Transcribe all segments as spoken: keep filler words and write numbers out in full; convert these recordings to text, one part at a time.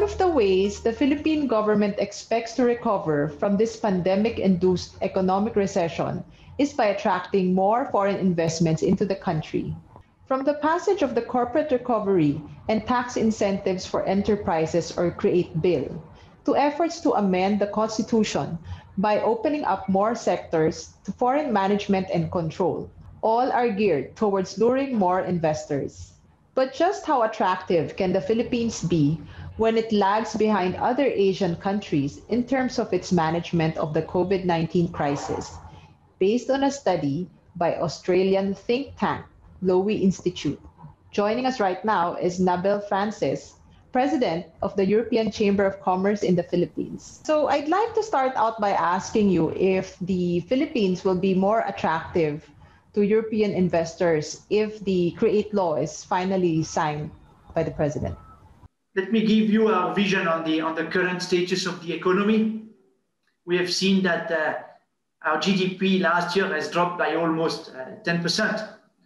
of the ways the Philippine government expects to recover from this pandemic-induced economic recession is by attracting more foreign investments into the country. From the passage of the Corporate Recovery and Tax Incentives for Enterprises or CREATE Bill, to efforts to amend the Constitution by opening up more sectors to foreign management and control, all are geared towards luring more investors. But just how attractive can the Philippines be when it lags behind other Asian countries in terms of its management of the COVID nineteen crisis? Based on a study by Australian think tank Lowy Institute. Joining us right now is Nabil Francis, President of the European Chamber of Commerce in the Philippines. So I'd like to start out by asking you if the Philippines will be more attractive to European investors if the CREATE law is finally signed by the President. Let me give you our vision on the, on the current status of the economy. We have seen that uh, our G D P last year has dropped by almost uh, ten percent.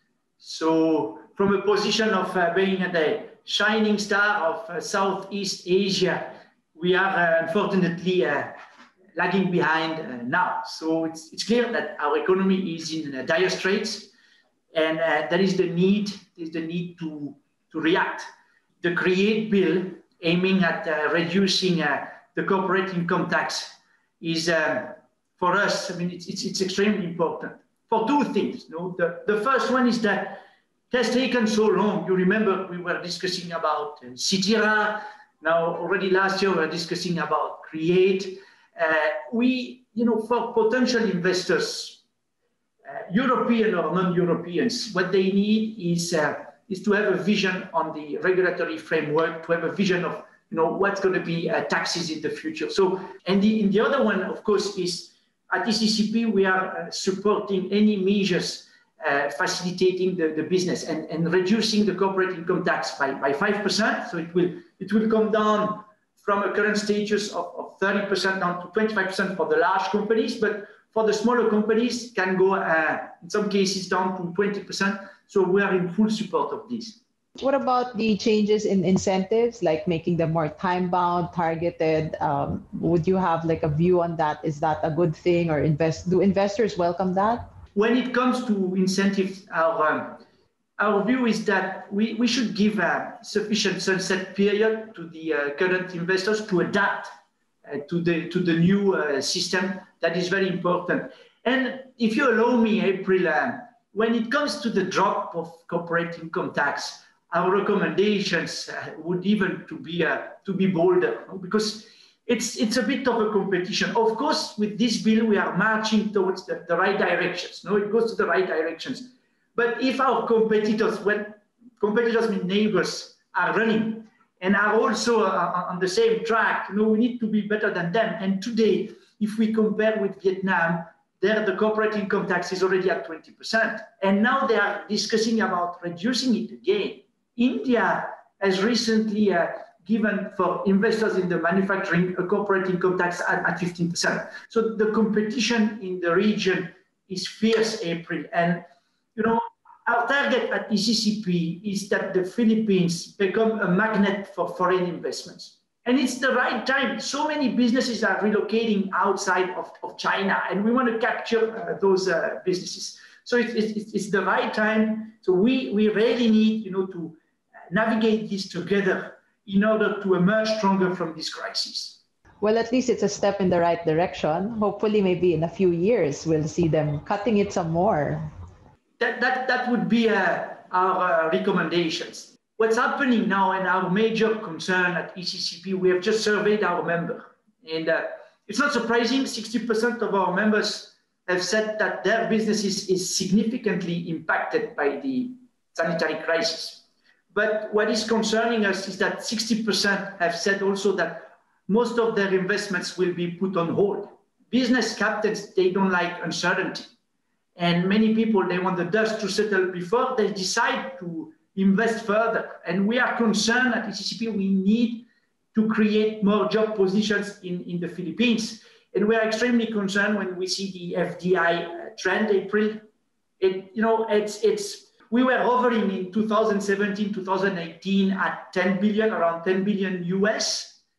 So from a position of uh, being the shining star of uh, Southeast Asia, we are uh, unfortunately uh, lagging behind uh, now. So it's, it's clear that our economy is in uh, dire straits, and uh, there is the need, is the need to, to react. The CREATE bill aiming at uh, reducing uh, the corporate income tax is, uh, for us, I mean, it's, it's, it's extremely important for two things. You know? the, the first one is that it has taken so long. You remember we were discussing about uh, CITIRA. Now, already last year, we were discussing about CREATE. Uh, we, you know, for potential investors, uh, European or non-Europeans, what they need is, uh, is to have a vision on the regulatory framework, to have a vision of, you know, what's going to be uh, taxes in the future. So, and the, and the other one, of course, is at E C C P, we are uh, supporting any measures uh, facilitating the, the business and, and reducing the corporate income tax by, by five percent. So it will, it will come down from a current status of, of thirty percent down to twenty-five percent for the large companies, but for the smaller companies can go, uh, in some cases, down to twenty percent. So we are in full support of this. What about the changes in incentives, like making them more time-bound, targeted? Um, would you have like a view on that? Is that a good thing, or invest? Do investors welcome that? When it comes to incentives, our um, our view is that we, we should give a sufficient sunset period to the uh, current investors to adapt uh, to the to the new uh, system. That is very important. And if you allow me, April, uh, when it comes to the drop of corporate income tax, our recommendations uh, would even to be uh, to be bolder, because it's it's a bit of a competition. Of course, with this bill, we are marching towards the, the right directions. No, it goes to the right directions. But if our competitors, when competitors mean neighbors, are running and are also uh, on the same track, you know, we need to be better than them. And today, if we compare with Vietnam, there the corporate income tax is already at twenty percent. And now they are discussing about reducing it again. India has recently uh, given for investors in the manufacturing a corporate income tax at, at fifteen percent. So the competition in the region is fierce, April. And, you know, our target at E C C P is that the Philippines become a magnet for foreign investments. And it's the right time. So many businesses are relocating outside of, of China, and we want to capture uh, those uh, businesses. So it's, it's, it's the right time. So we, we really need, you know, to navigate this together in order to emerge stronger from this crisis. Well, at least it's a step in the right direction. Hopefully, maybe in a few years, we'll see them cutting it some more. That, that, that would be uh, our uh, recommendations. What's happening now, and our major concern at E C C P, we have just surveyed our member. And uh, it's not surprising, sixty percent of our members have said that their business is, is significantly impacted by the sanitary crisis. But what is concerning us is that sixty percent have said also that most of their investments will be put on hold. Business captains, they don't like uncertainty. And many people, they want the dust to settle before they decide to invest further. And we are concerned at E C C P, we need to create more job positions in, in the Philippines. And we are extremely concerned when we see the F D I trend, April. It, you know, it's, it's, we were hovering in two thousand seventeen, two thousand eighteen at ten billion, around ten billion U S.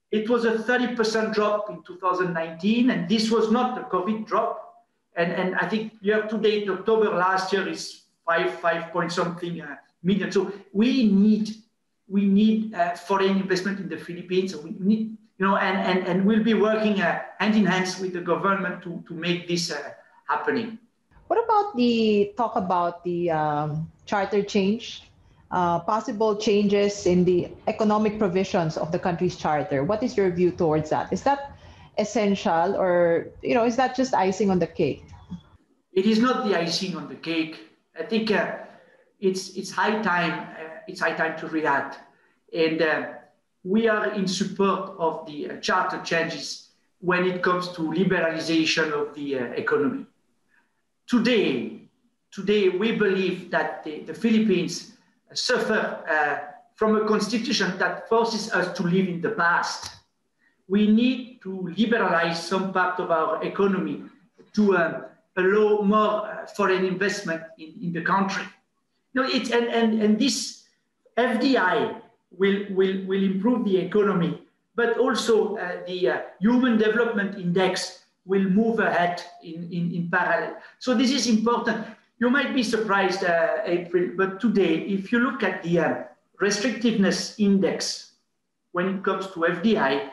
It was a thirty percent drop in two thousand nineteen, and this was not the COVID drop. And, and I think year to date, October last year is five, five point something uh, million. So we need, we need uh, foreign investment in the Philippines. So we need, you know, and, and, and we'll be working uh, hand in hand with the government to, to make this uh, happening. What about the talk about the um, charter change? Uh, possible changes in the economic provisions of the country's charter. What is your view towards that? Is that essential, or you know, is that just icing on the cake? It is not the icing on the cake. I think uh, it's it's high time. Uh, it's high time to react, and uh, we are in support of the uh, charter changes when it comes to liberalization of the uh, economy. Today, today we believe that the, the Philippines suffer uh, from a constitution that forces us to live in the past. We need to liberalize some part of our economy to uh, allow more uh, foreign investment in, in the country. You know, it, and, and, and this F D I will, will, will improve the economy, but also uh, the uh, Human Development Index will move ahead in, in, in parallel. So this is important. You might be surprised, uh, April, but today, if you look at the uh, restrictiveness index, when it comes to F D I,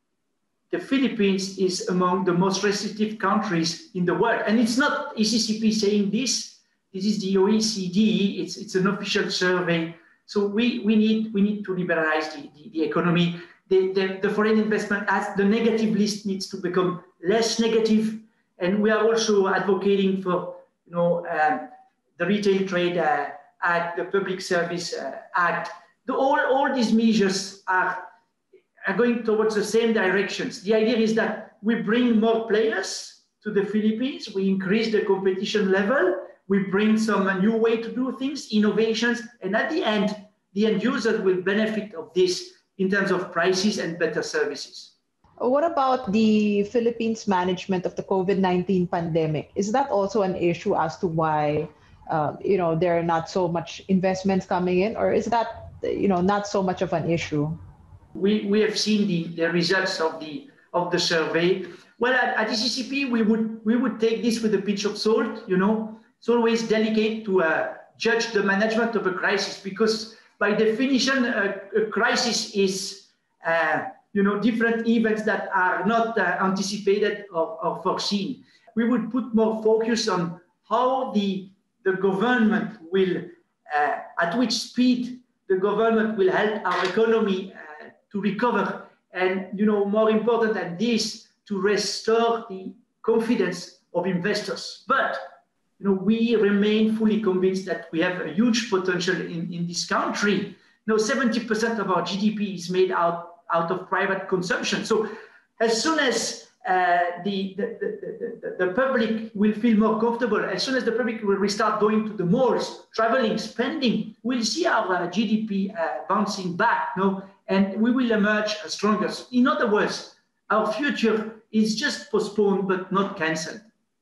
the Philippines is among the most restrictive countries in the world. And it's not A C C P saying this, this is the O E C D, it's, it's an official survey. So we, we, need, we need to liberalize the, the, the economy. The, the, the foreign investment, as the negative list needs to become less negative. And we are also advocating for you know, um, the Retail Trade uh, Act, the Public Service uh, Act. The, all, all these measures are, are going towards the same directions. The idea is that we bring more players to the Philippines, we increase the competition level, we bring some a new way to do things, innovations, and at the end, the end user will benefit of this in terms of prices and better services. What about the Philippines management of the COVID nineteen pandemic? Is that also an issue as to why uh, you know, there are not so much investments coming in, or is that you know, not so much of an issue? We, we have seen the, the results of the, of the survey. Well, at, at E C C P, we would, we would take this with a pinch of salt. You know, it's always delicate to uh, judge the management of a crisis, because by definition, a, a crisis is uh, you know, different events that are not uh, anticipated or, or foreseen. We would put more focus on how the, the government will, uh, at which speed the government will help our economy uh, to recover. And, you know, more important than this, to restore the confidence of investors. But, you know, we remain fully convinced that we have a huge potential in, in this country. You know, seventy percent of our G D P is made out out of private consumption. So as soon as uh, the, the, the, the, the public will feel more comfortable, as soon as the public will restart going to the malls, traveling, spending, we'll see our uh, G D P uh, bouncing back, no? And we will emerge stronger. In other words, our future is just postponed but not cancelled.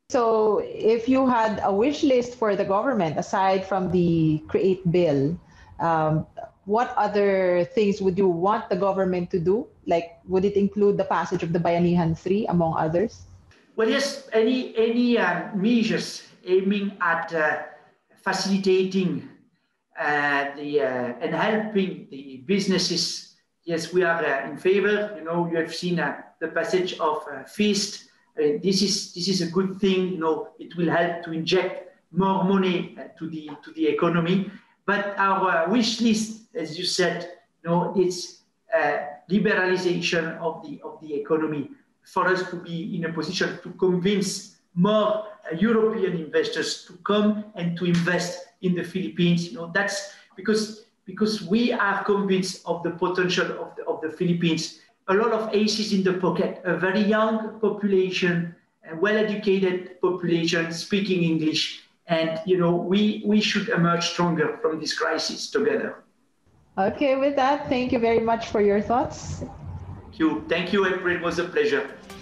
So if you had a wish list for the government, aside from the CREATE bill, um, what other things would you want the government to do? Like, would it include the passage of the Bayanihan three, among others? Well, yes, any, any uh, measures aiming at uh, facilitating uh, the, uh, and helping the businesses, yes, we are uh, in favor. You know, you have seen uh, the passage of uh, FEAST. Uh, this is, this is a good thing. You know, it will help to inject more money uh, to, the, to the economy. But our uh, wish list, as you said, you know, it's uh, liberalization of the of the economy for us to be in a position to convince more uh, European investors to come and to invest in the Philippines. You know, that's because because we are convinced of the potential of the, of the Philippines. A lot of aces in the pocket, a very young population, a well-educated population speaking English. And, you know, we, we should emerge stronger from this crisis together. Okay, with that, thank you very much for your thoughts. Thank you. Thank you, April. It was a pleasure.